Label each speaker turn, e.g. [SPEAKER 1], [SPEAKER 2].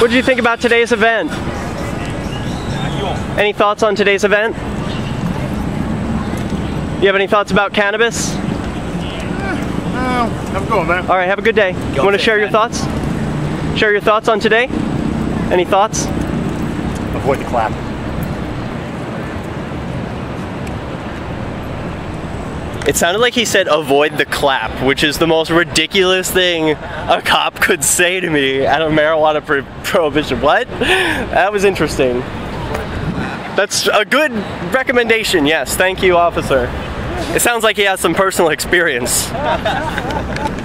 [SPEAKER 1] What did you think about today's event? Any thoughts on today's event? You have any thoughts about cannabis?
[SPEAKER 2] Have a good one, man.
[SPEAKER 1] All right, have a good day. You want to share your thoughts? Share your thoughts on today? Any thoughts?
[SPEAKER 2] Avoid the clap.
[SPEAKER 1] It sounded like he said avoid the clap, which is the most ridiculous thing a cop could say to me at a marijuana prohibition. What? That was interesting. That's a good recommendation, yes. Thank you, officer. It sounds like he has some personal experience.